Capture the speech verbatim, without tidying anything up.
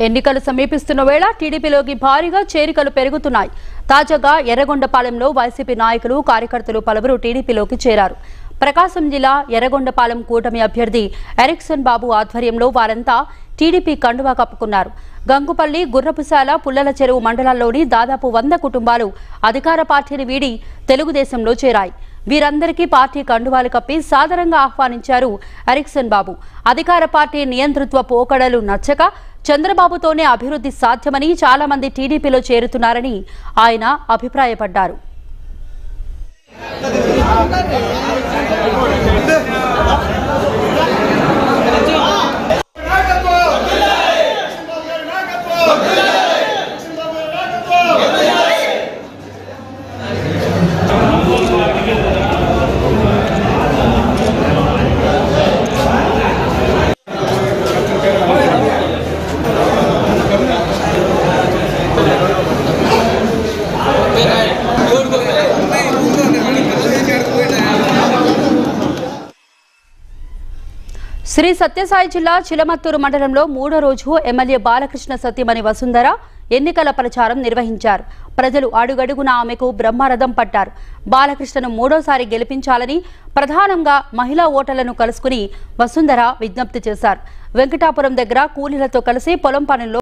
ఎన్నికలు సమీపిస్తున్న వేళ టీడీపీలోకి భారీగా చేరికలు పెరుగుతున్నాయి. తాజాగా ఎర్రగొండపాలెంలో వైసీపీ నాయకులు కార్యకర్తలు పలువురు టీడీపీలోకి చేరారు. ప్రకాశం జిల్లా ఎర్రగొండపాలెం కూటమి అభ్యర్థి ఎరిక్షన్ బాబు ఆధ్వర్యంలో వారంతా టీడీపీ కండువా కప్పుకున్నారు. గంగుపల్లి, గుర్రపుశాల, పుల్లల చెరువు మండలాల్లోని దాదాపు వంద కుటుంబాలు అధికార పార్టీని వీడి తెలుగుదేశంలో చేరాయి. వీరందరికీ పార్టీ కండువాలు కప్పి సాదరంగా ఆహ్వానించారు ఎరిక్షన్ బాబు. అధికార పార్టీ నియంతృత్వ పోకడలు నచ్చక చంద్రబాబుతోనే అభివృద్ధి సాధ్యమని చాలా మంది టీడీపీలో చేరుతున్నారని ఆయన అభిప్రాయపడ్డారు. శ్రీ సత్యసాయి జిల్లా చిలమత్తూరు మండలంలో మూడో రోజు ఎమ్మెల్యే బాలకృష్ణ సతీమణి వసుంధర ఎన్నికల ప్రచారం నిర్వహించారు. ప్రజలు అడుగడుగునా ఆమెకు బ్రహ్మరథం పట్టారు. బాలకృష్ణను మూడోసారి గెలిపించాలని ప్రధానంగా మహిళా ఓటర్లను కలుసుకుని వసుంధర విజ్ఞప్తి చేశారు. వెంకటాపురం దగ్గర కూలీలతో కలిసి పొలం పనుల్లో